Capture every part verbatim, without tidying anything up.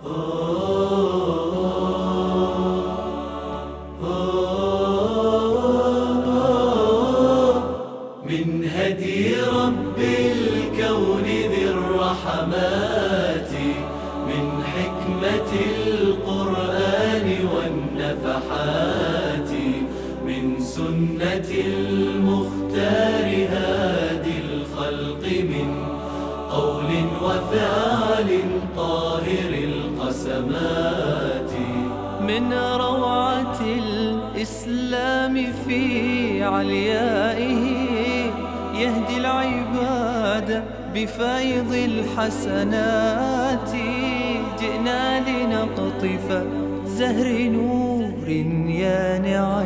من هدي رب الكون ذي الرحمات، من حكمة القرآن والنفحات، من سنة المختار هادي الخلق، من قول وفعل طاهر القسمات، من روعة الإسلام في عليائه يهدي العباد بفيض الحسنات. جئنا لنقطف زهر نور يانع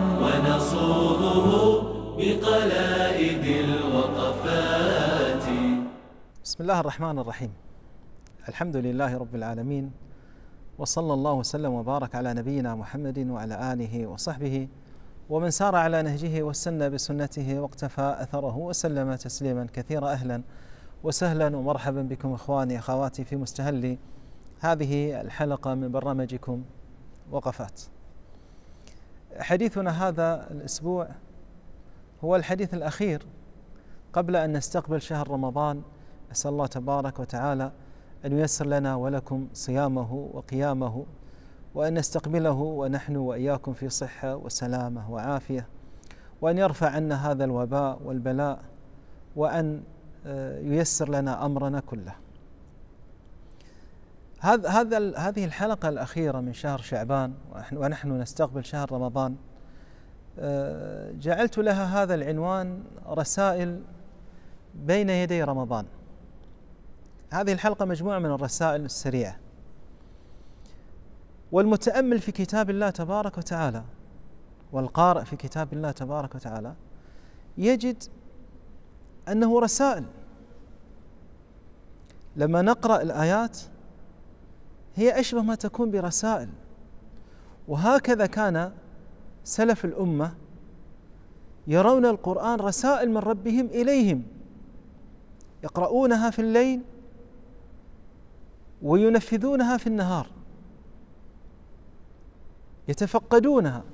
ونصوغه بقلائد الوقفات. بسم الله الرحمن الرحيم. الحمد لله رب العالمين، وصلى الله وسلم وبارك على نبينا محمد وعلى آله وصحبه ومن سار على نهجه واستنى بسنته واقتفى أثره وسلم تسليما كثيرا. أهلا وسهلا ومرحبا بكم إخواني أخواتي في مستهل هذه الحلقة من برنامجكم وقفات. حديثنا هذا الأسبوع هو الحديث الأخير قبل أن نستقبل شهر رمضان. أسأل الله تبارك وتعالى أن ييسر لنا ولكم صيامه وقيامه، وأن نستقبله ونحن وإياكم في صحة وسلامة وعافية، وأن يرفع عنا هذا الوباء والبلاء، وأن ييسر لنا أمرنا كله. هذا هذا هذه الحلقة الأخيرة من شهر شعبان ونحن نستقبل شهر رمضان، جعلت لها هذا العنوان: رسائل بين يدي رمضان. هذه الحلقة مجموعة من الرسائل السريعة، والمتأمل في كتاب الله تبارك وتعالى والقارئ في كتاب الله تبارك وتعالى يجد أنه رسائل. لما نقرأ الآيات هي أشبه ما تكون برسائل، وهكذا كان سلف الأمة يرون القرآن رسائل من ربهم إليهم، يقرؤونها في الليل وينفذونها في النهار، يتفقدونها،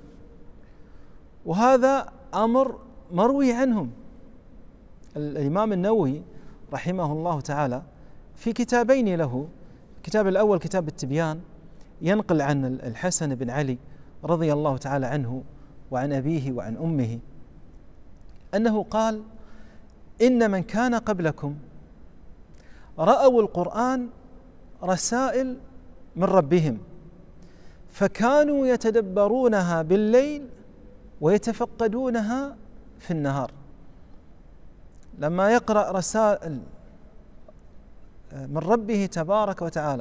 وهذا أمر مروي عنهم. الإمام النووي رحمه الله تعالى في كتابين له، الكتاب الأول كتاب التبيان ينقل عن الحسن بن علي رضي الله تعالى عنه وعن أبيه وعن أمه أنه قال: إن من كان قبلكم رأوا القرآن رسائل من ربهم، فكانوا يتدبرونها بالليل ويتفقدونها في النهار. لما يقرأ رسائل من ربه تبارك وتعالى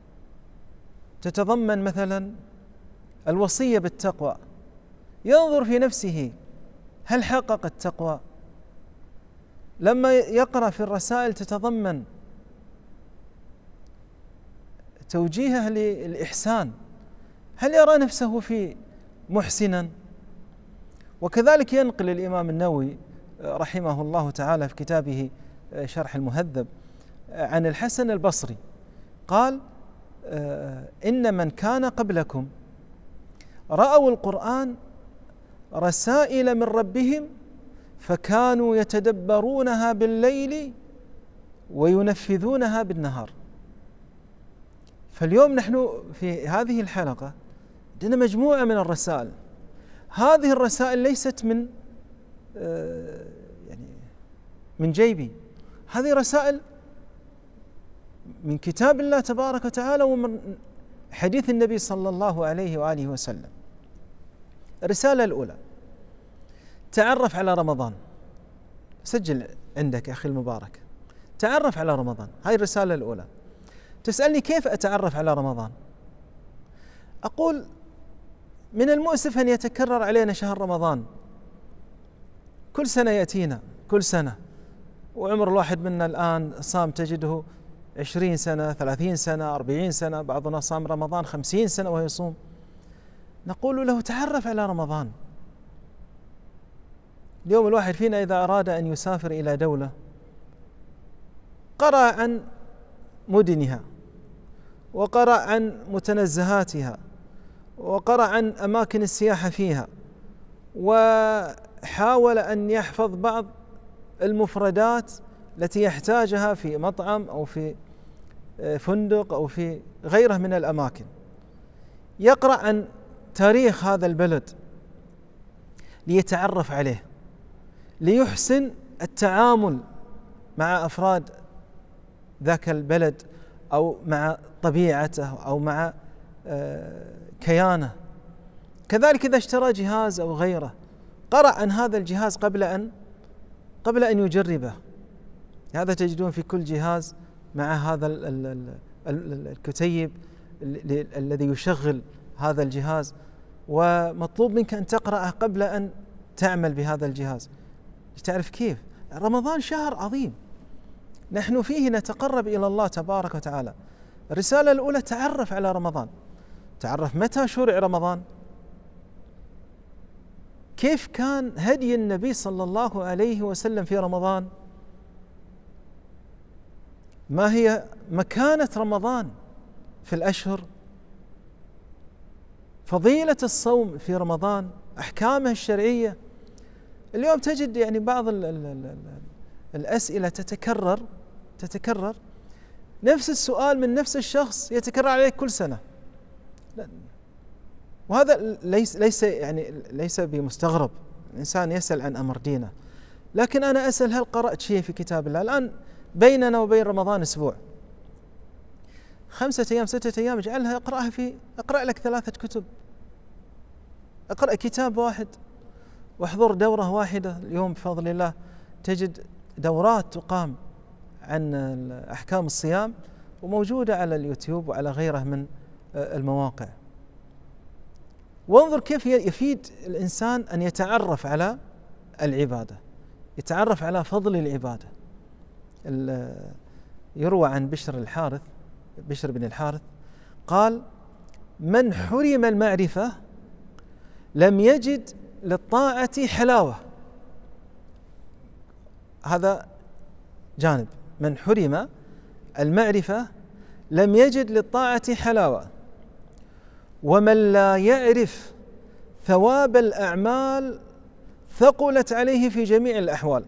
تتضمن مثلا الوصية بالتقوى، ينظر في نفسه هل حقق التقوى. لما يقرأ في الرسائل تتضمن توجيهه للإحسان، هل يرى نفسه في محسنا. وكذلك ينقل الإمام النووي رحمه الله تعالى في كتابه شرح المهذب عن الحسن البصري قال: إن من كان قبلكم رأوا القرآن رسائل من ربهم، فكانوا يتدبرونها بالليل وينفذونها بالنهار. فاليوم نحن في هذه الحلقة عندنا مجموعة من الرسائل. هذه الرسائل ليست من يعني من جيبي، هذه رسائل من كتاب الله تبارك وتعالى ومن حديث النبي صلى الله عليه وآله وسلم. الرسالة الأولى: تعرف على رمضان. سجل عندك يا أخي المبارك، تعرف على رمضان. هاي الرسالة الأولى. تسألني كيف أتعرف على رمضان؟ أقول من المؤسف أن يتكرر علينا شهر رمضان، كل سنة يأتينا، كل سنة، وعمر الواحد منا الآن صام تجده عشرين سنة، ثلاثين سنة، أربعين سنة، بعضنا صام رمضان خمسين سنة وهو يصوم. نقول له تعرف على رمضان. اليوم الواحد فينا إذا أراد أن يسافر إلى دولة قرأ عن مدنها وقرأ عن متنزهاتها، وقرأ عن أماكن السياحة فيها، وحاول أن يحفظ بعض المفردات التي يحتاجها في مطعم أو في فندق أو في غيره من الأماكن. يقرأ عن تاريخ هذا البلد ليتعرف عليه، ليحسن التعامل مع أفراد ذاك البلد أو مع طبيعته أو مع كيانه. كذلك إذا اشترى جهاز أو غيره قرأ عن هذا الجهاز قبل أن قبل أن يجربه. هذا تجدون في كل جهاز مع هذا الكتيب الذي يشغل هذا الجهاز، ومطلوب منك أن تقرأه قبل أن تعمل بهذا الجهاز. تعرف كيف؟ رمضان شهر عظيم نحن فيه نتقرب إلى الله تبارك وتعالى. الرسالة الأولى تعرف على رمضان. تعرف متى شرع رمضان، كيف كان هدي النبي صلى الله عليه وسلم في رمضان، ما هي مكانة رمضان في الأشهر، فضيلة الصوم في رمضان، أحكامه الشرعية. اليوم تجد يعني بعض ال ال ال الأسئلة تتكرر تتكرر نفس السؤال من نفس الشخص يتكرر عليك كل سنة، وهذا ليس ليس يعني ليس بمستغرب الإنسان يسأل عن أمر دينه، لكن أنا أسأل هل قرأت شيء في كتاب الله؟ الآن بيننا وبين رمضان أسبوع، خمسة أيام ستة أيام، اجعلها اقرأها في اقرأ لك ثلاثة كتب، اقرأ كتاب واحد واحضر دورة واحدة. اليوم بفضل الله تجد دورات تقام عن أحكام الصيام وموجودة على اليوتيوب وعلى غيره من المواقع. وانظر كيف يفيد الإنسان أن يتعرف على العبادة، يتعرف على فضل العبادة. يروى عن بشر الحارث بشر بن الحارث قال: من حرم المعرفة لم يجد للطاعة حلاوة. هذا جانب، من حرم المعرفة لم يجد للطاعة حلاوة، ومن لا يعرف ثواب الأعمال ثقلت عليه في جميع الأحوال.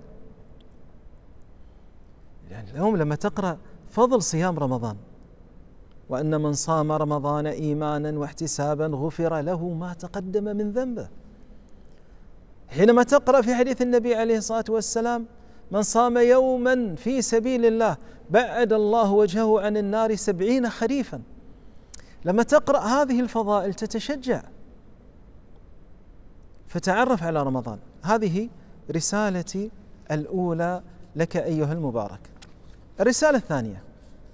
يعني اليوم لما تقرأ فضل صيام رمضان، وأن من صام رمضان إيمانا واحتسابا غفر له ما تقدم من ذنبه، حينما تقرأ في حديث النبي عليه الصلاة والسلام: من صام يوما في سبيل الله بعد الله وجهه عن النار سبعين خريفا. لما تقرأ هذه الفضائل تتشجع، فتعرف على رمضان. هذه رسالتي الأولى لك أيها المبارك. الرسالة الثانية: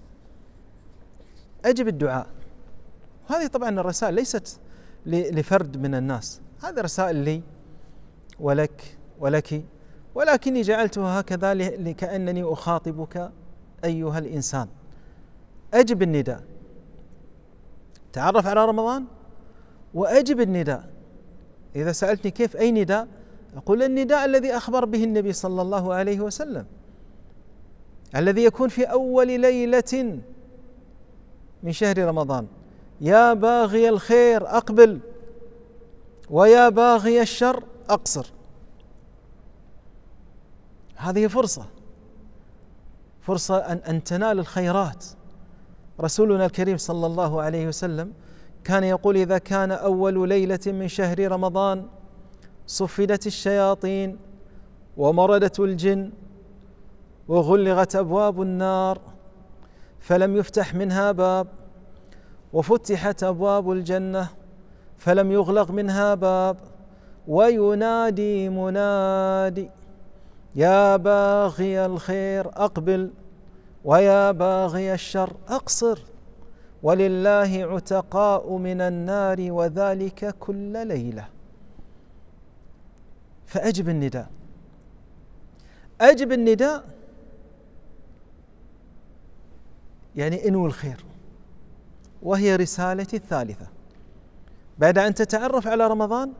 أجب الدعاء. هذه طبعا الرسائل ليست لفرد من الناس، هذه رسائل لي ولك ولك، ولكني جعلتها هكذا لكأنني أخاطبك أيها الإنسان. أجب النداء، تعرف على رمضان وأجب النداء. إذا سألتني كيف أي نداء، أقول النداء الذي أخبر به النبي صلى الله عليه وسلم، الذي يكون في أول ليلة من شهر رمضان: يا باغي الخير أقبل، ويا باغي الشر أقصر. هذه فرصة فرصة أن, أن تنال الخيرات. رسولنا الكريم صلى الله عليه وسلم كان يقول: إذا كان أول ليلة من شهر رمضان صفدت الشياطين ومردت الجن وغلغت أبواب النار فلم يفتح منها باب، وفتحت أبواب الجنة فلم يغلق منها باب، وينادي منادي: يا باغي الخير أقبل، ويا باغي الشر أقصر، ولله عتقاء من النار وذلك كل ليلة. فأجب النداء، أجب النداء يعني انوي الخير. وهي رسالتي الثالثة بعد أن تتعرف على رمضان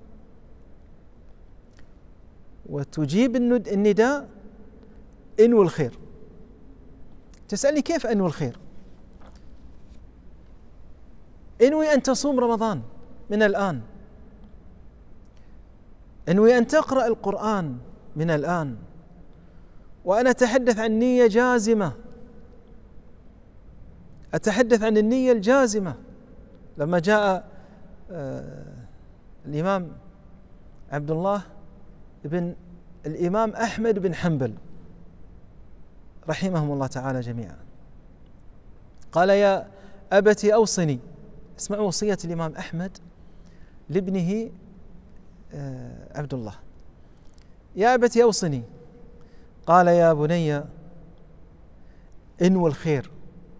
وتجيب النداء: انوي الخير. تسألني كيف أنوي الخير؟ انوي أن تصوم رمضان من الآن، انوي أن تقرأ القرآن من الآن. وأنا أتحدث عن نية جازمة، أتحدث عن النية الجازمة. لما جاء آه الإمام عبد الله بن الإمام أحمد بن حنبل رحمهم الله تعالى جميعا، قال: يا أبت أوصني. اسمعوا وصية الإمام أحمد لابنه آه عبد الله: يا أبت أوصني. قال: يا بني انوي الخير،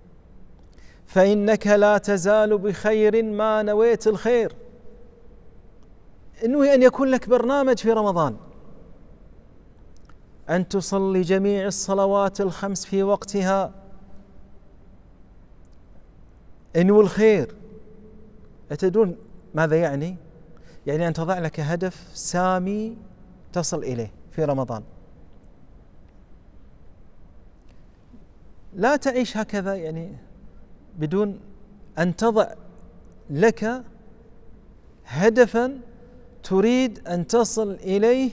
فإنك لا تزال بخير ما نويت الخير. انوي أن يكون لك برنامج في رمضان، أن تصلي جميع الصلوات الخمس في وقتها. انوي الخير. أتدرون ماذا يعني؟ يعني أن تضع لك هدف سامي تصل إليه في رمضان. لا تعيش هكذا يعني بدون أن تضع لك هدفا تريد أن تصل إليه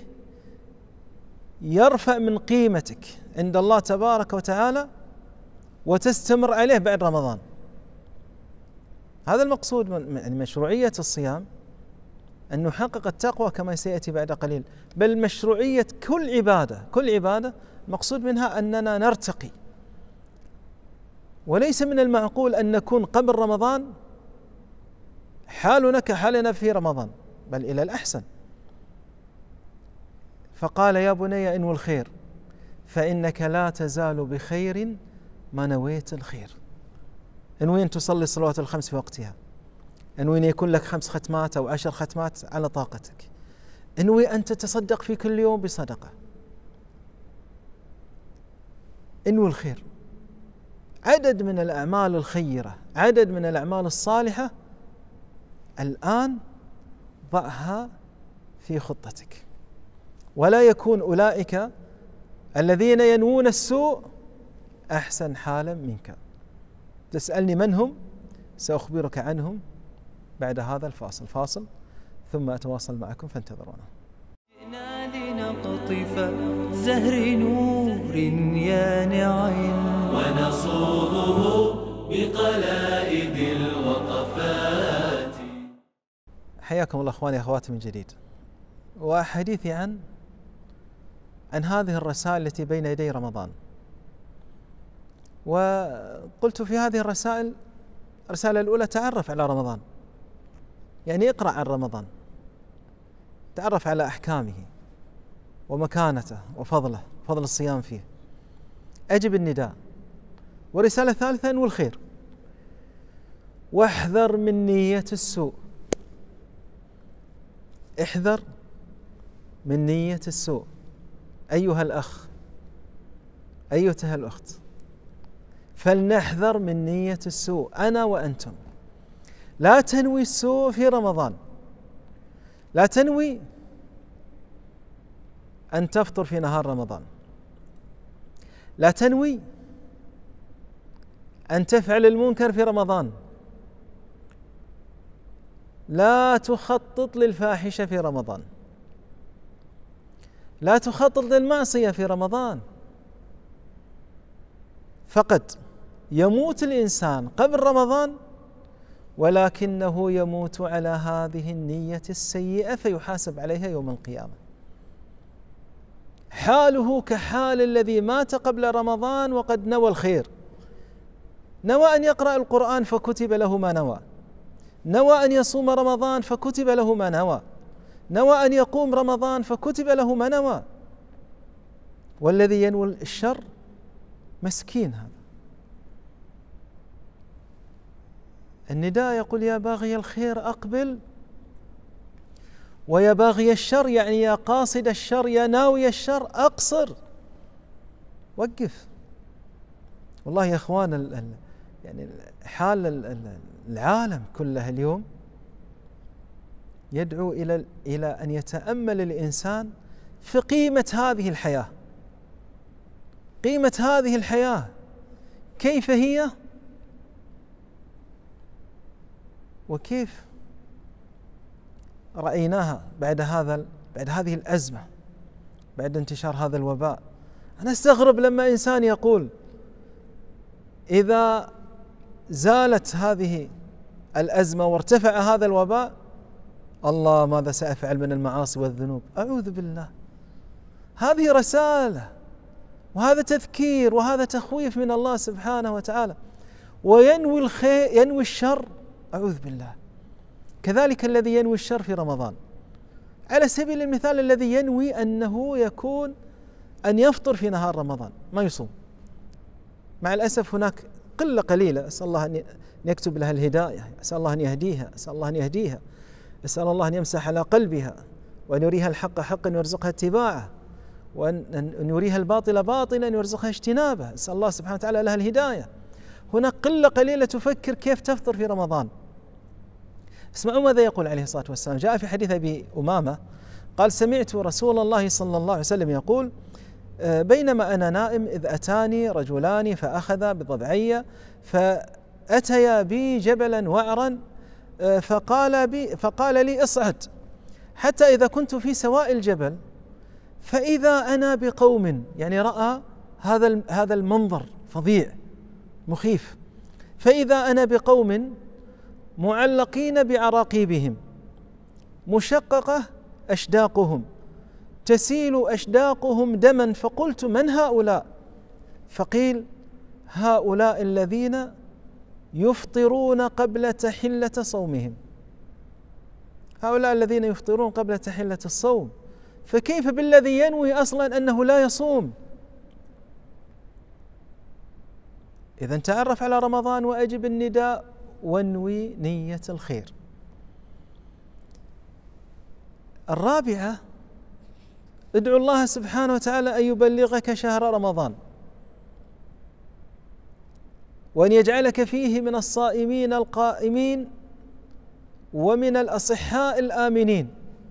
يرفع من قيمتك عند الله تبارك وتعالى وتستمر عليه بعد رمضان. هذا المقصود من مشروعية الصيام، أن نحقق التقوى كما سيأتي بعد قليل، بل مشروعية كل عبادة. كل عبادة مقصود منها أننا نرتقي، وليس من المعقول أن نكون قبل رمضان حالنا كحالنا في رمضان، بل إلى الأحسن. فقال: يا بني انوي الخير، فإنك لا تزال بخير ما نويت الخير. انوي أن تصلي الصلوات الخمس في وقتها، انوي أن يكون لك خمس ختمات أو عشر ختمات على طاقتك، انوي أن تتصدق في كل يوم بصدقة. انوي الخير. عدد من الأعمال الخيرة، عدد من الأعمال الصالحة الآن ضعها في خطتك، ولا يكون أولئك الذين ينوون السوء أحسن حالا منك. تسألني من هم؟ سأخبرك عنهم بعد هذا الفاصل. فاصل ثم أتواصل معكم فانتظرونا. جئنا لنقطف زهر نور يانع ونصوغه بقلائد الوقفات. حياكم الله اخواني اخواتي من جديد، وحديثي عن عن هذه الرسائل التي بين يدي رمضان. وقلت في هذه الرسائل، الرسالة الأولى: تعرف على رمضان، يعني اقرأ عن رمضان، تعرف على أحكامه ومكانته وفضله، فضل الصيام فيه، أجب النداء. ورسالة ثالثة: انوي الخير، واحذر من نية السوء. احذر من نية السوء أيها الأخ، أيتها الأخت، فلنحذر من نية السوء أنا وأنتم. لا تنوي السوء في رمضان، لا تنوي أن تفطر في نهار رمضان، لا تنوي أن تفعل المنكر في رمضان، لا تخطط للفاحشة في رمضان، لا تخطط للمعصية في رمضان. فقد يموت الإنسان قبل رمضان ولكنه يموت على هذه النية السيئة فيحاسب عليها يوم القيامة. حاله كحال الذي مات قبل رمضان وقد نوى الخير، نوى أن يقرأ القرآن فكتب له ما نوى، نوى أن يصوم رمضان فكتب له ما نوى، نوى أن يقوم رمضان فكتب له ما نوى. والذي ينوي الشر مسكين هذا. النداء يقول: يا باغي الخير أقبل، ويا باغي الشر يعني يا قاصد الشر، يا ناوي الشر أقصر، وقف. والله يا إخوان يعني حال العالم كله اليوم يدعو إلى إلى أن يتأمل الإنسان في قيمة هذه الحياة، قيمة هذه الحياة كيف هي، وكيف رأيناها بعد هذا بعد هذه الأزمة، بعد انتشار هذا الوباء. أنا استغرب لما إنسان يقول إذا زالت هذه الأزمة وارتفع هذا الوباء الله ماذا سأفعل من المعاصي والذنوب. أعوذ بالله. هذه رسالة وهذا تذكير وهذا تخويف من الله سبحانه وتعالى، وينوي الخير ينوي الشر. أعوذ بالله. كذلك الذي ينوي الشر في رمضان، على سبيل المثال الذي ينوي أنه يكون أن يفطر في نهار رمضان ما يصوم، مع الأسف هناك قلة قليلة، أسأل الله أن يكتب لها الهداية، أسأل الله أن يهديها، أسأل الله أن يهديها، أسأل الله أن يمسح على قلبها، وأن يريها الحق حقا ويرزقها اتباعه، وأن يريها الباطل باطلا ويرزقها اجتنابه. أسأل الله سبحانه وتعالى لها الهداية. هناك قلة قليلة تفكر كيف تفطر في رمضان. اسمعوا ماذا يقول عليه الصلاة والسلام. جاء في حديث أبي أمامة قال: سمعت رسول الله صلى الله عليه وسلم يقول: بينما أنا نائم إذ أتاني رجلان فأخذا بضبعي فأتيا بي جبلا وعرا فقال, بي فقال لي اصعد حتى إذا كنت في سواء الجبل فإذا أنا بقوم، يعني رأى هذا هذا المنظر فظيع مخيف، فإذا أنا بقوم معلقين بعراقيبهم مشققة أشداقهم تسيل أشداقهم دما، فقلت: من هؤلاء؟ فقيل: هؤلاء الذين يفطرون قبل تحلة صومهم. هؤلاء الذين يفطرون قبل تحلة الصوم، فكيف بالذي ينوي أصلا أنه لا يصوم؟ إذن تعرف على رمضان وأجب النداء وانوي نية الخير. الرابعة: ادعو الله سبحانه وتعالى أن يبلغك شهر رمضان، وأن يجعلك فيه من الصائمين القائمين ومن الأصحاء الآمنين.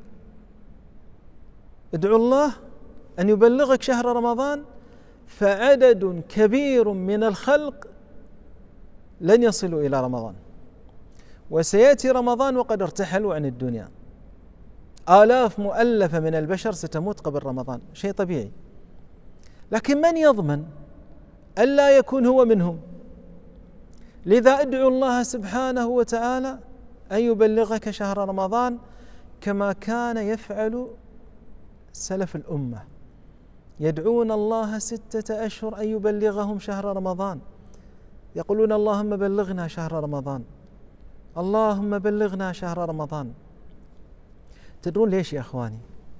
ادعو الله أن يبلغك شهر رمضان، فعدد كبير من الخلق لن يصلوا إلى رمضان، وسيأتي رمضان وقد ارتحلوا عن الدنيا. آلاف مؤلفة من البشر ستموت قبل رمضان، شيء طبيعي، لكن من يضمن ألا يكون هو منهم؟ لذا ادعو الله سبحانه وتعالى أن يبلغك شهر رمضان كما كان يفعل سلف الأمة، يدعون الله ستة أشهر أن يبلغهم شهر رمضان، يقولون: اللهم بلغنا شهر رمضان، اللهم بلغنا شهر رمضان. تدرون ليش يا أخواني؟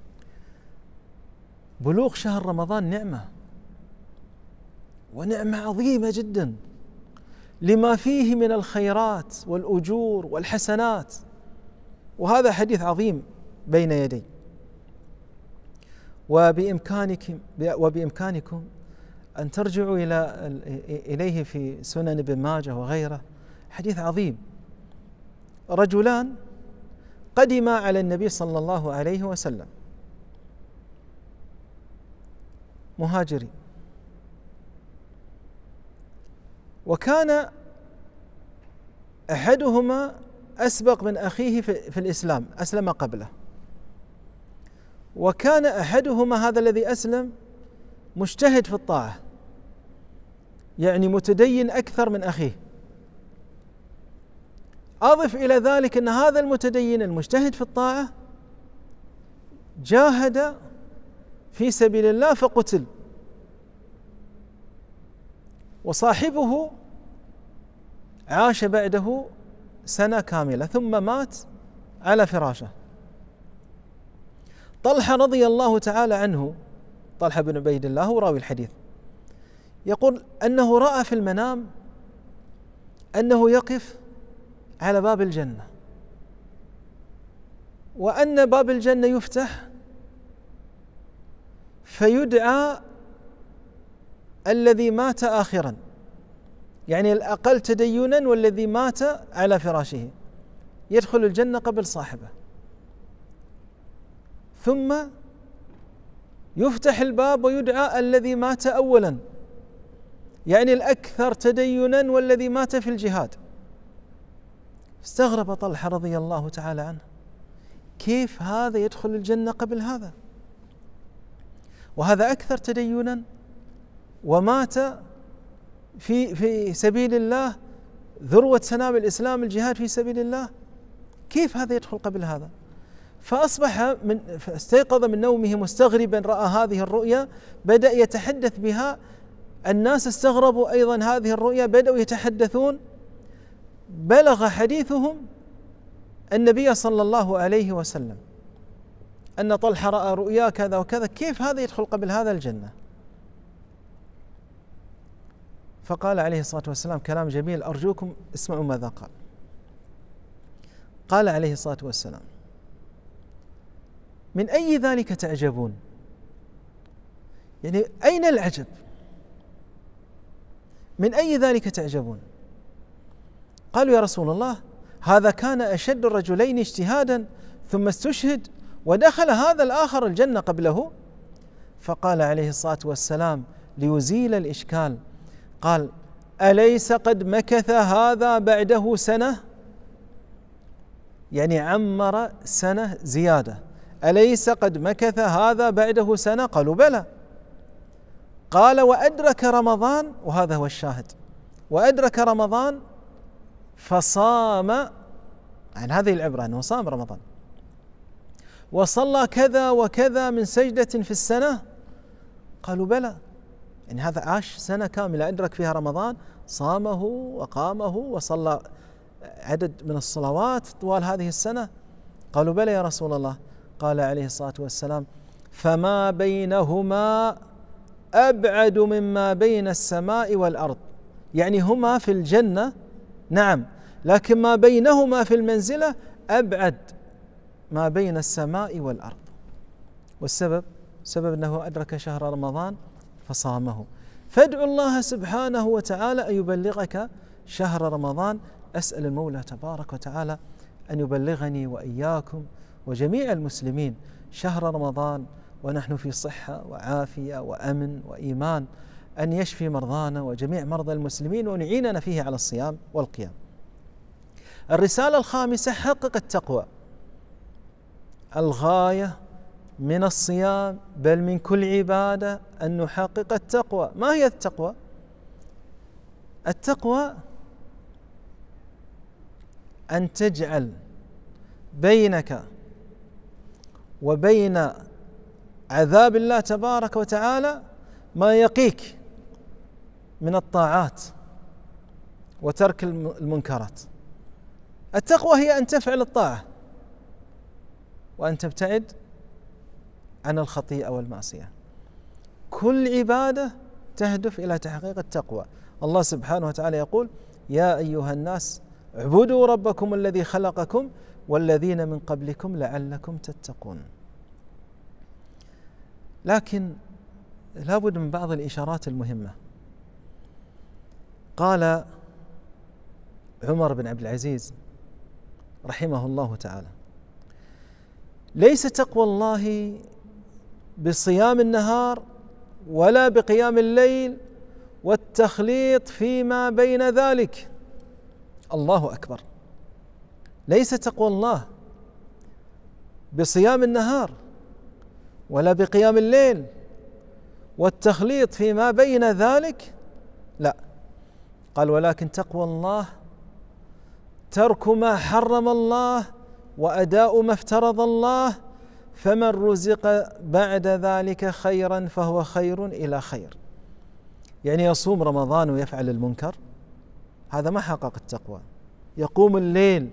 بلوغ شهر رمضان نعمة، ونعمة عظيمة جدا لما فيه من الخيرات والأجور والحسنات، وهذا حديث عظيم بين يدي. وبإمكانكم وبإمكانكم أن ترجعوا إلى إليه في سنن ابن ماجه وغيره، حديث عظيم. رجلان قدما على النبي صلى الله عليه وسلم مهاجرين، وكان أحدهما أسبق من أخيه في الإسلام، أسلم قبله، وكان أحدهما هذا الذي أسلم مجتهد في الطاعة، يعني متدين أكثر من أخيه. أضف إلى ذلك أن هذا المتدين المجتهد في الطاعة جاهد في سبيل الله فقتل، وصاحبه عاش بعده سنة كاملة ثم مات على فراشه. طلحة رضي الله تعالى عنه، طلحة بن عبيد الله هو راوي الحديث، يقول أنه رأى في المنام أنه يقف على باب الجنة، وأن باب الجنة يفتح فيدعى الذي مات آخرا، يعني الأقل تدينا والذي مات على فراشه يدخل الجنة قبل صاحبه، ثم يفتح الباب ويدعى الذي مات أولا، يعني الأكثر تدينا والذي مات في الجهاد، استغرب طلحة رضي الله تعالى عنه، كيف هذا يدخل الجنة قبل هذا؟ وهذا أكثر تدينا ومات في في سبيل الله، ذروة سنام الإسلام الجهاد في سبيل الله، كيف هذا يدخل قبل هذا؟ فأصبح من استيقظ من نومه مستغربا، رأى هذه الرؤيا، بدأ يتحدث بها، الناس استغربوا أيضا هذه الرؤيا، بدأوا يتحدثون، بلغ حديثهم النبي صلى الله عليه وسلم أن طلحة رأى رؤيا كذا وكذا، كيف هذا يدخل قبل هذا الجنة؟ فقال عليه الصلاة والسلام كلام جميل، أرجوكم اسمعوا ماذا قال. قال عليه الصلاة والسلام: من أي ذلك تعجبون؟ يعني أين العجب؟ من أي ذلك تعجبون؟ قالوا: يا رسول الله، هذا كان أشد الرجلين اجتهادا ثم استشهد ودخل هذا الآخر الجنة قبله. فقال عليه الصلاة والسلام ليزيل الإشكال، قال: أليس قد مكث هذا بعده سنة؟ يعني عمر سنة زيادة. أليس قد مكث هذا بعده سنة؟ قالوا: بلى. قال: وأدرك رمضان، وهذا هو الشاهد، وأدرك رمضان فصام، عن هذه العبرة أنه صام رمضان، وصلى كذا وكذا من سجدة في السنة. قالوا: بلى. يعني هذا عاش سنة كاملة أدرك فيها رمضان، صامه وقامه وصلى عدد من الصلوات طوال هذه السنة. قالوا: بلى يا رسول الله. قال عليه الصلاة والسلام: فما بينهما أبعد مما بين السماء والأرض. يعني هما في الجنة نعم، لكن ما بينهما في المنزلة أبعد ما بين السماء والأرض. والسبب سبب أنه أدرك شهر رمضان فصامه. فادعوا الله سبحانه وتعالى أن يبلغك شهر رمضان. أسأل المولى تبارك وتعالى أن يبلغني وإياكم وجميع المسلمين شهر رمضان ونحن في صحة وعافية وأمن وإيمان، أن يشفي مرضانا وجميع مرضى المسلمين وأن يعيننا فيه على الصيام والقيام. الرسالة الخامسة: حقق التقوى. الغاية من الصيام بل من كل عبادة أن نحقق التقوى. ما هي التقوى؟ التقوى أن تجعل بينك وبين عذاب الله تبارك وتعالى ما يقيك من الطاعات وترك المنكرات. التقوى هي أن تفعل الطاعة وأن تبتعد عن الخطيئة والمعصية. كل عبادة تهدف إلى تحقيق التقوى. الله سبحانه وتعالى يقول: يا أيها الناس اعبدوا ربكم الذي خلقكم والذين من قبلكم لعلكم تتقون. لكن لا بد من بعض الإشارات المهمة. قال عمر بن عبد العزيز رحمه الله تعالى: ليس تقوى الله بصيام النهار ولا بقيام الليل والتخليط فيما بين ذلك. الله أكبر. ليس تقوى الله بصيام النهار ولا بقيام الليل والتخليط فيما بين ذلك، لا. قال: ولكن تقوى الله ترك ما حرم الله وأداء ما افترض الله، فمن رزق بعد ذلك خيرا فهو خير إلى خير. يعني يصوم رمضان ويفعل المنكر، هذا ما حقق التقوى. يقوم الليل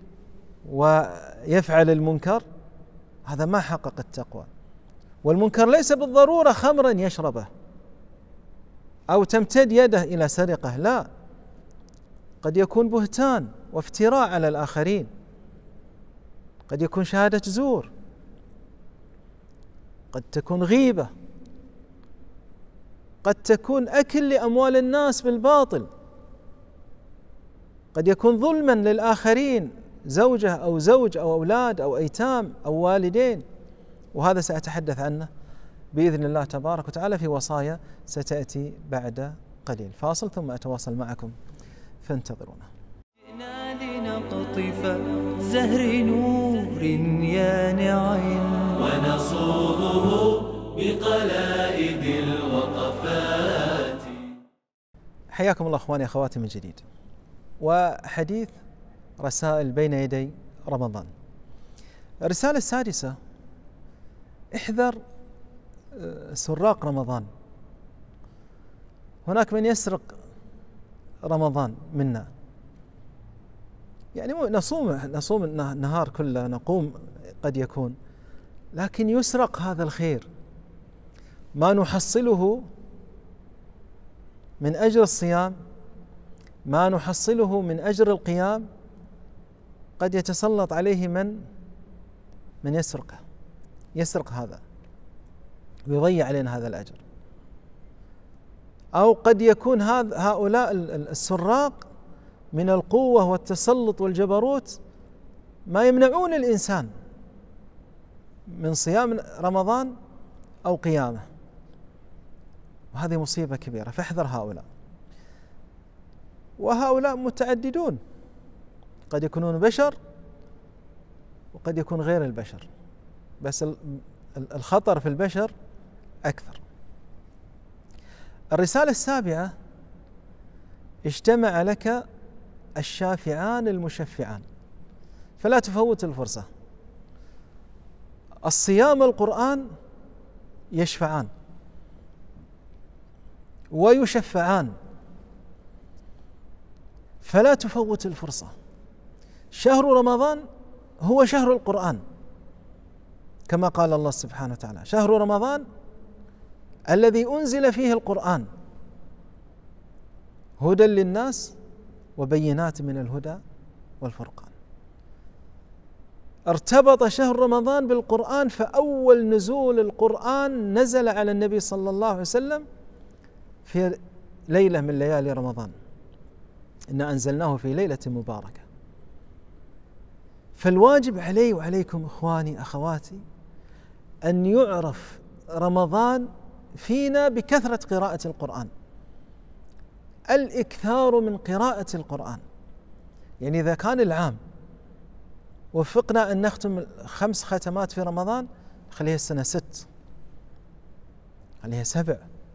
ويفعل المنكر، هذا ما حقق التقوى. والمنكر ليس بالضرورة خمرا يشربه أو تمتد يده إلى سرقة، لا، قد يكون بهتان وافتراء على الآخرين، قد يكون شهادة زور، قد تكون غيبة، قد تكون أكل لأموال الناس بالباطل، قد يكون ظلما للآخرين، زوجة أو زوج أو أولاد أو أيتام أو والدين. وهذا سأتحدث عنه بإذن الله تبارك وتعالى في وصايا ستأتي بعد قليل. فاصل ثم أتواصل معكم فانتظرونا. لنقطف زهر نور يانع ونصوغه بقلائد الوقفات. حياكم الله اخواني اخواتي من جديد، وحديث رسائل بين يدي رمضان. الرسالة السادسة: احذر سراق رمضان. هناك من يسرق رمضان منا، يعني نصوم نصوم النهار كله، نقوم قد يكون، لكن يسرق هذا الخير. ما نحصله من أجر الصيام، ما نحصله من أجر القيام، قد يتسلط عليه من من يسرقه، يسرق هذا ويضيع علينا هذا الأجر. أو قد يكون هذا هؤلاء السراق من القوة والتسلط والجبروت ما يمنعون الإنسان من صيام رمضان أو قيامه، وهذه مصيبة كبيرة، فاحذر هؤلاء. وهؤلاء متعددون، قد يكونون بشر وقد يكون غير البشر، بس الخطر في البشر أكثر. الرسالة السابعة: اجتمع لك الشافعان المشفعان، فلا تفوت الفرصة. الصيام والقرآن يشفعان ويشفعان، فلا تفوت الفرصة. شهر رمضان هو شهر القرآن، كما قال الله سبحانه وتعالى: شهر رمضان الذي أنزل فيه القرآن هدى للناس وبينات من الهدى والفرقان. ارتبط شهر رمضان بالقرآن، فأول نزول القرآن نزل على النبي صلى الله عليه وسلم في ليلة من ليالي رمضان، إنا أنزلناه في ليلة مباركة. فالواجب علي وعليكم إخواني أخواتي أن يعرف رمضان فينا بكثرة قراءة القرآن، الإكثار من قراءة القرآن. يعني إذا كان العام وفقنا أن نختم خمس ختمات في رمضان، خليها السنة ست، خليها سبع.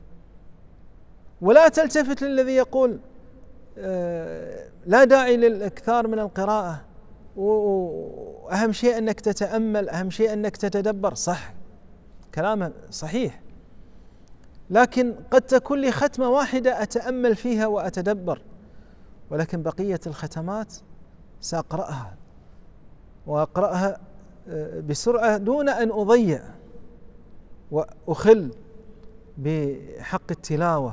ولا تلتفت للذي يقول آه لا داعي للإكثار من القراءة، وأهم شيء أنك تتأمل، أهم شيء أنك تتدبر. صح، كلامه صحيح، لكن قد تكون لي ختمة واحدة أتأمل فيها وأتدبر، ولكن بقية الختمات سأقرأها وأقرأها بسرعة دون أن أضيع وأخل بحق التلاوة.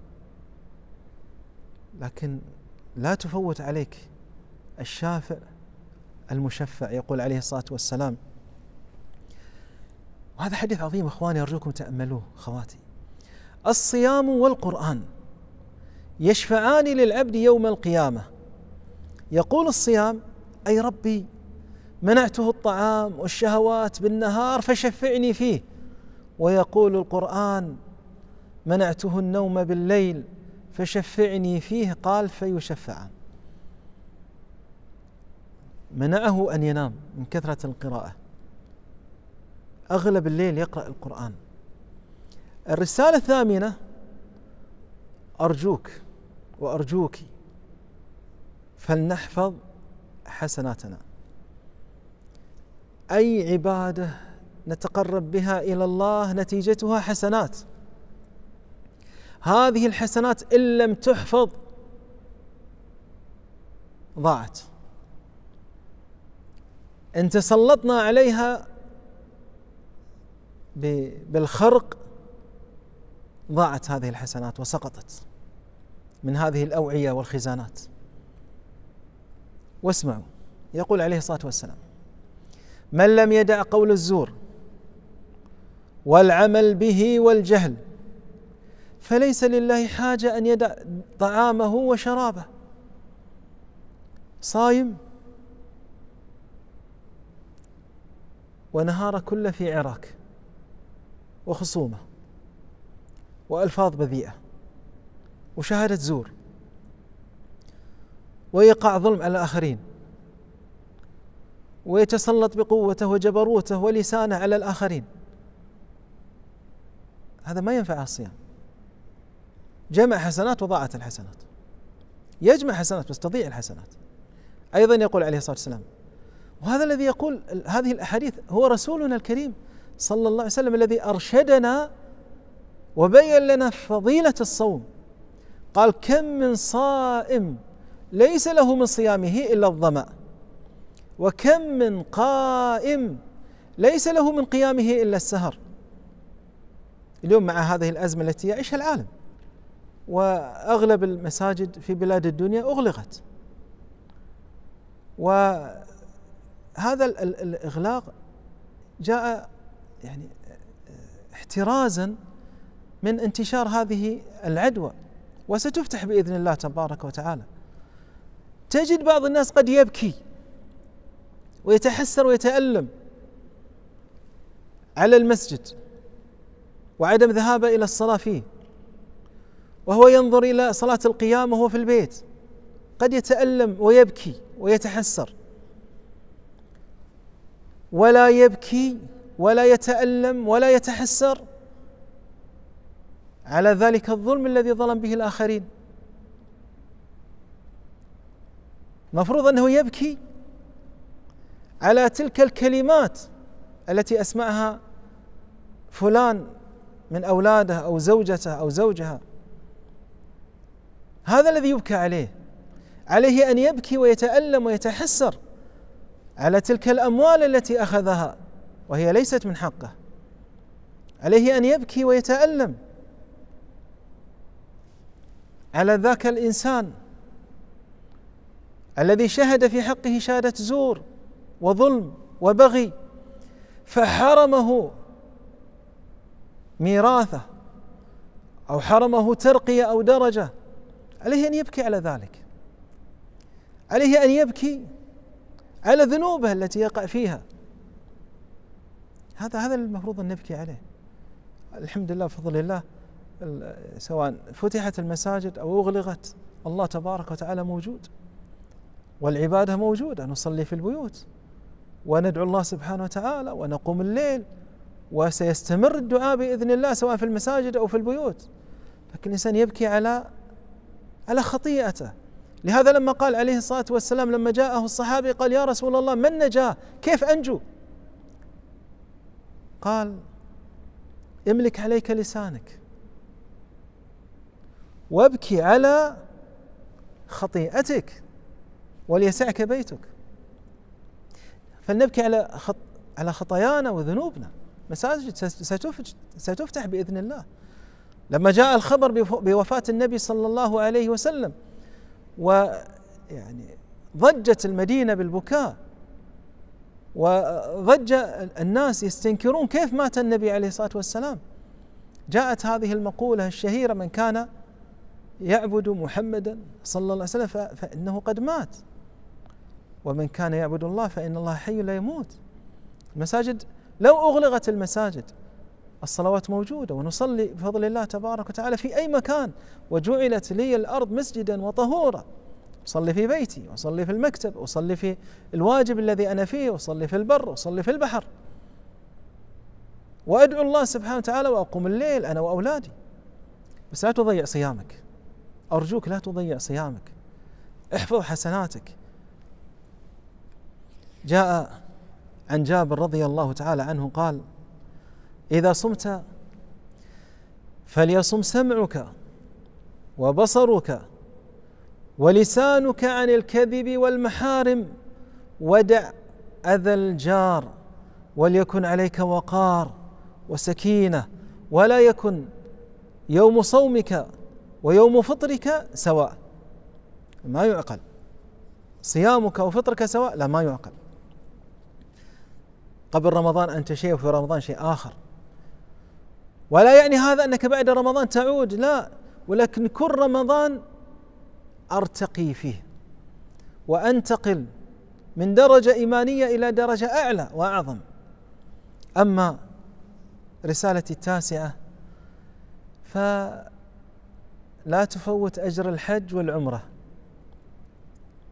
لكن لا تفوت عليك الشافع المشفع، يقول عليه الصلاة والسلام. وهذا حديث عظيم إخواني، أرجوكم تأملوه خواتي. الصيام والقرآن يشفعان للعبد يوم القيامة. يقول الصيام: أي ربي منعته الطعام والشهوات بالنهار فشفعني فيه. ويقول القرآن: منعته النوم بالليل فشفعني فيه. قال: فيشفعان. منعه أن ينام من كثرة القراءة، أغلب الليل يقرأ القرآن. الرسالة الثامنة: أرجوك وأرجوك فلنحفظ حسناتنا. أي عبادة نتقرب بها إلى الله نتيجتها حسنات، هذه الحسنات إن لم تحفظ ضاعت. إن تسلطنا عليها بالخرق ضاعت هذه الحسنات وسقطت من هذه الأوعية والخزانات. واسمعوا، يقول عليه الصلاة والسلام: من لم يدع قول الزور والعمل به والجهل فليس لله حاجة أن يدع طعامه وشرابه. صايم ونهار كله في عراك وخصومة وألفاظ بذيئة وشهادة زور ويقع ظلم على الآخرين ويتسلط بقوته وجبروته ولسانه على الآخرين، هذا ما ينفع الصيام. جمع حسنات وضاعت الحسنات، يجمع حسنات بس تضيع الحسنات. أيضا يقول عليه الصلاة والسلام، وهذا الذي يقول هذه الأحاديث هو رسولنا الكريم صلى الله عليه وسلم الذي أرشدنا وبين لنا فضيلة الصوم. قال: كم من صائم ليس له من صيامه إلا الظمأ، وكم من قائم ليس له من قيامه إلا السهر. اليوم مع هذه الأزمة التي يعيشها العالم وأغلب المساجد في بلاد الدنيا أغلقت، وهذا الإغلاق جاء يعني احترازا من انتشار هذه العدوى، وستفتح بإذن الله تبارك وتعالى. تجد بعض الناس قد يبكي ويتحسر ويتألم على المسجد وعدم ذهابه إلى الصلاة فيه، وهو ينظر إلى صلاة القيام وهو في البيت، قد يتألم ويبكي ويتحسر، ولا يبكي ولا يتألم ولا يتحسر على ذلك الظلم الذي ظلم به الآخرين. مفروض أنه يبكي على تلك الكلمات التي أسمعها فلان من أولاده أو زوجته أو زوجها، هذا الذي يبكى عليه. عليه أن يبكي ويتألم ويتحسر على تلك الأموال التي أخذها وهي ليست من حقه. عليه أن يبكي ويتألم على ذاك الإنسان الذي شهد في حقه شهادة زور وظلم وبغي فحرمه ميراثه أو حرمه ترقية أو درجة. عليه أن يبكي على ذلك، عليه أن يبكي على ذنوبه التي يقع فيها. هذا هذا المفروض أن نبكي عليه. الحمد لله بفضل الله، سواء فتحت المساجد أو أغلقت، الله تبارك وتعالى موجود والعبادة موجودة، نصلي في البيوت وندعو الله سبحانه وتعالى ونقوم الليل، وسيستمر الدعاء بإذن الله سواء في المساجد أو في البيوت. لكن الإنسان يبكي على على خطيئته. لهذا لما قال عليه الصلاة والسلام لما جاءه الصحابي قال: يا رسول الله من نجاه؟ كيف أنجو؟ قال: املك عليك لسانك وابكي على خطيئتك وليسعك بيتك. فلنبكي على خط على خطايانا وذنوبنا. مساجد ستفتح بإذن الله. لما جاء الخبر بوفاة النبي صلى الله عليه وسلم ويعني ضجت المدينة بالبكاء وضج الناس يستنكرون كيف مات النبي عليه الصلاة والسلام، جاءت هذه المقولة الشهيرة: من كان يعبد محمدا صلى الله عليه وسلم فإنه قد مات، ومن كان يعبد الله فإن الله حي لا يموت. المساجد لو أغلقت المساجد الصلوات موجودة ونصلي بفضل الله تبارك وتعالى في أي مكان، وجعلت لي الأرض مسجدا وطهورا، أصلي في بيتي وأصلي في المكتب وأصلي في الواجب الذي أنا فيه وأصلي في البر وأصلي في البحر، وأدعو الله سبحانه وتعالى وأقوم الليل أنا وأولادي. بس لا تضيع صيامك، أرجوك لا تضيع صيامك، احفظ حسناتك. جاء عن جابر رضي الله تعالى عنه قال: إذا صمت فليصم سمعك وبصرك ولسانك عن الكذب والمحارم، ودع أذى الجار، وليكن عليك وقار وسكينة، ولا يكن يوم صومك ويوم فطرك سواء. ما يعقل صيامك وفطرك سواء، لا ما يعقل. قبل رمضان أنت شيء وفي رمضان شيء آخر، ولا يعني هذا أنك بعد رمضان تعود، لا، ولكن كل رمضان أرتقي فيه وأنتقل من درجة إيمانية إلى درجة أعلى وأعظم. أما رسالتي التاسعة فلا تفوت أجر الحج والعمرة،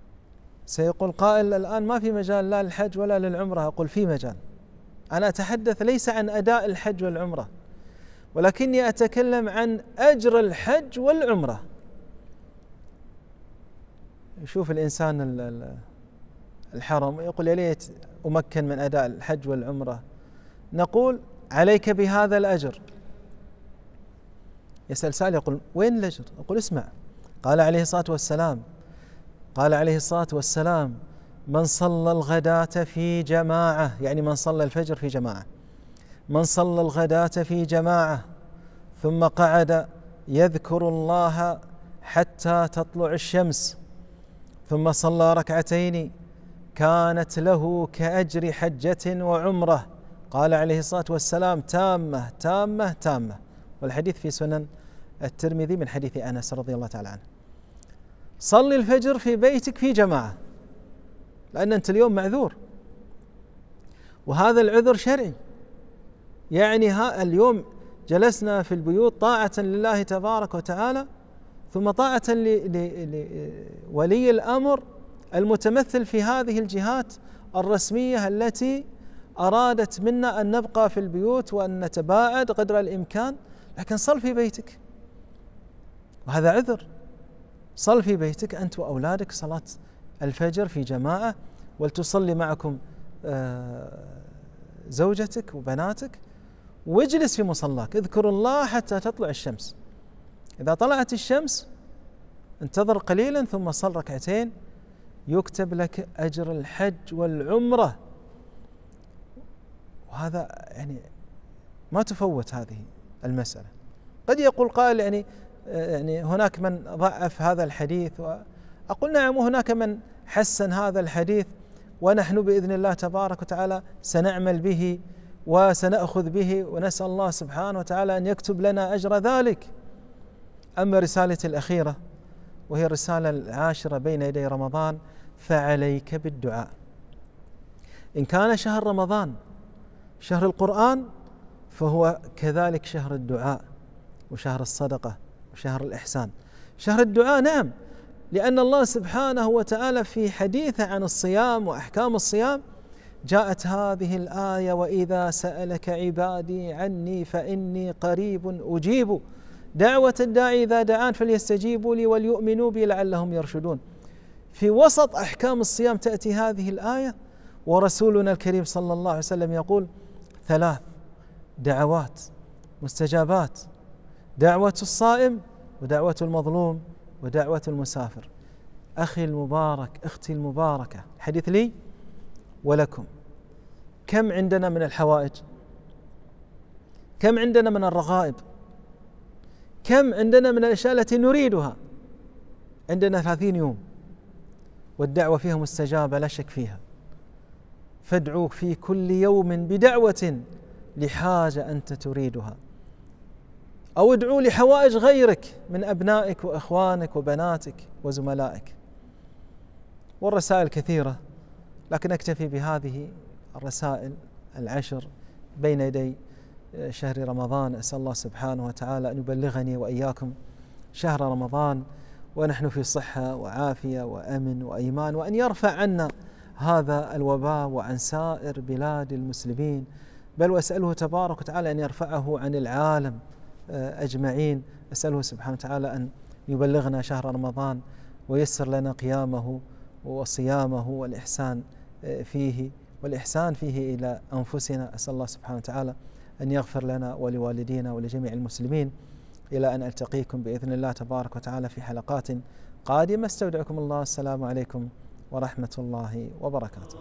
سيقول قائل الآن ما في مجال لا للحج ولا للعمرة. أقول في مجال. أنا أتحدث ليس عن أداء الحج والعمرة، ولكني أتكلم عن أجر الحج والعمرة. يشوف الإنسان الحرم يقول يا ليت أمكن من أداء الحج والعمرة، نقول عليك بهذا الأجر. يسأل سائل يقول وين الأجر؟ أقول اسمع، قال عليه الصلاة والسلام قال عليه الصلاة والسلام من صلى الغداة في جماعة، يعني من صلى الفجر في جماعة، من صلى الغداة في جماعة ثم قعد يذكر الله حتى تطلع الشمس ثم صلى ركعتين كانت له كأجر حجة وعمرة. قال عليه الصلاة والسلام تامة تامة تامة. والحديث في سنن الترمذي من حديث أنس رضي الله تعالى عنه. صلي الفجر في بيتك في جماعة، لأن أنت اليوم معذور، وهذا العذر شرعي. يعني ها اليوم جلسنا في البيوت طاعة لله تبارك وتعالى، ثم طاعة لولي الأمر المتمثل في هذه الجهات الرسمية التي أرادت منا أن نبقى في البيوت وأن نتباعد قدر الإمكان. لكن صل في بيتك، وهذا عذر. صل في بيتك أنت وأولادك صلاة الفجر في جماعة، ولتصلي معكم زوجتك وبناتك، واجلس في مصلاك اذكر الله حتى تطلع الشمس. إذا طلعت الشمس انتظر قليلا ثم صل ركعتين، يكتب لك أجر الحج والعمرة. وهذا يعني ما تفوت هذه المسألة. قد يقول قائل يعني يعني هناك من ضعف هذا الحديث، وأقول نعم، وهناك من حسن هذا الحديث، ونحن بإذن الله تبارك وتعالى سنعمل به وسنأخذ به، ونسأل الله سبحانه وتعالى أن يكتب لنا أجر ذلك. أما رسالتي الأخيرة وهي الرسالة العاشرة بين يدي رمضان، فعليك بالدعاء. إن كان شهر رمضان شهر القرآن، فهو كذلك شهر الدعاء وشهر الصدقة وشهر الإحسان. شهر الدعاء نعم، لأن الله سبحانه وتعالى في حديثه عن الصيام وأحكام الصيام جاءت هذه الآية وإذا سألك عبادي عني فإني قريب أجيب دعوة الداعي إذا دعان فليستجيبوا لي وليؤمنوا بي لعلهم يرشدون. في وسط أحكام الصيام تأتي هذه الآية، ورسولنا الكريم صلى الله عليه وسلم يقول ثلاث دعوات مستجابات: دعوة الصائم، ودعوة المظلوم، ودعوة المسافر. أخي المبارك، أختي المباركة، الحديث لي ولكم. كم عندنا من الحوائج؟ كم عندنا من الرغائب؟ كم عندنا من الأشياء التي نريدها؟ عندنا ثلاثين يوم والدعوة فيها مستجابة لا شك فيها. فادعوا في كل يوم بدعوة لحاجة أنت تريدها، أو ادعوا لحوائج غيرك من أبنائك وإخوانك وبناتك وزملائك. والرسائل كثيرة، لكن أكتفي بهذه الرسائل العشر بين يدي شهر رمضان. أسأل الله سبحانه وتعالى أن يبلغني وإياكم شهر رمضان ونحن في صحة وعافية وأمن وإيمان، وأن يرفع عنا هذا الوباء وعن سائر بلاد المسلمين، بل وأسأله تبارك وتعالى أن يرفعه عن العالم أجمعين. أسأله سبحانه وتعالى أن يبلغنا شهر رمضان ويسر لنا قيامه وصيامه والإحسان فيه والإحسان فيه إلى أنفسنا. أسأل الله سبحانه وتعالى أن يغفر لنا ولوالدينا ولجميع المسلمين، إلى أن ألتقيكم بإذن الله تبارك وتعالى في حلقات قادمة. استودعكم الله، السلام عليكم ورحمة الله وبركاته.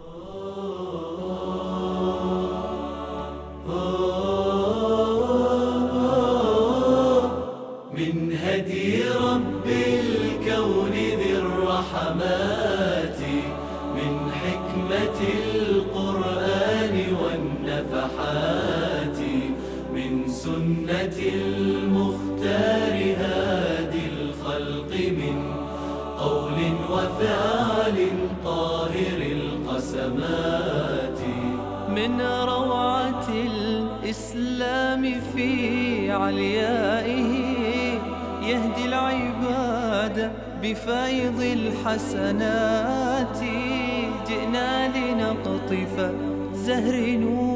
من هدي رب الكون ذي الرحمات، من حكمة القرآن والنفحات، من سنة المختار هادي الخلق، من قول وفعل طاهر القسمات، من روعة الإسلام في عليائه يهدي العباد بفيض الحسنات. مقطف زهر نور